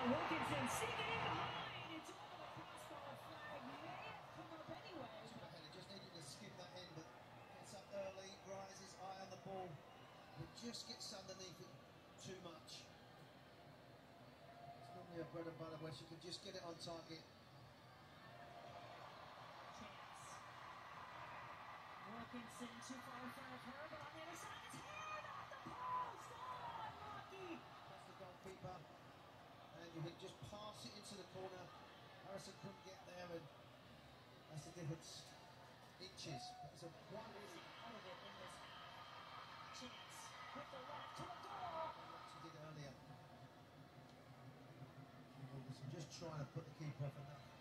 Wilkinson sneaking in behind. It's over the crossbar. Flag may have come up anyway. Just needed to skip that in, but gets up early, rises high on the ball, but just gets underneath it too much. It's normally a bread and butter where she can just get it on target. Chance. Wilkinson too far in front of her, but on the other side, it's hard off the post. Oh, unlucky. That's the goalkeeper. And you can just pass it into the corner. Harrison couldn't get there, and that's the difference. Inches. That's a one. Out of it in this Chance with the left to the goal. What she did earlier. Just trying to put the keeper off enough.